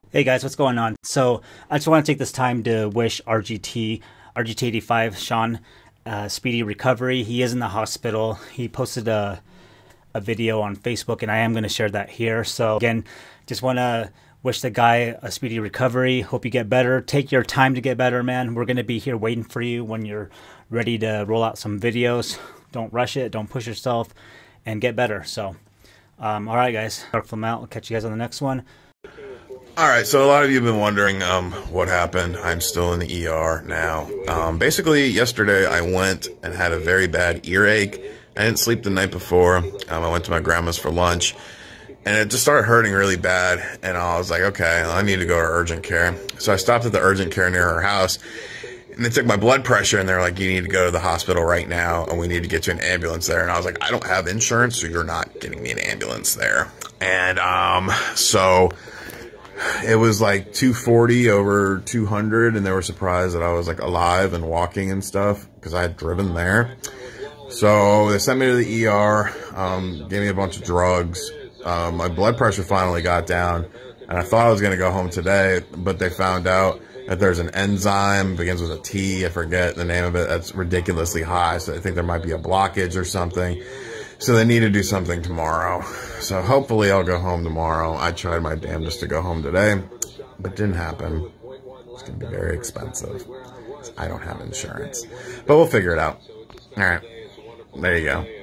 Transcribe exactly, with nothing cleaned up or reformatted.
Hey guys, what's going on? So I just want to take this time to wish R G T, R G T eighty-five, Sean, uh, speedy recovery. He is in the hospital. He posted a, a video on Facebook, and I am going to share that here. So again, just want to wish the guy a speedy recovery. Hope you get better. Take your time to get better, man. We're going to be here waiting for you when you're ready to roll out some videos. Don't rush it. Don't push yourself, and get better. So, um, all right, guys. Dark Flame out. I'll catch you guys on the next one. All right, so a lot of you have been wondering um, what happened. I'm still in the E R now. Um, basically, yesterday I went and had a very bad earache. I didn't sleep the night before. Um, I went to my grandma's for lunch, and it just started hurting really bad. And I was like, okay, I need to go to urgent care. So I stopped at the urgent care near her house, and they took my blood pressure, and they're like, you need to go to the hospital right now, and we need to get you an ambulance there. And I was like, I don't have insurance, so you're not getting me an ambulance there. And um, so... it was like two forty over two hundred, and they were surprised that I was like alive and walking and stuff because I had driven there. So they sent me to the E R, um, gave me a bunch of drugs. Um, my blood pressure finally got down, and I thought I was going to go home today, but they found out that there's an enzyme, begins with a T, I forget the name of it, that's ridiculously high, so I think there might be a blockage or something. So they need to do something tomorrow. So hopefully I'll go home tomorrow. I tried my damnedest to go home today, but didn't happen. It's going to be very expensive. I don't have insurance. But we'll figure it out. All right. There you go.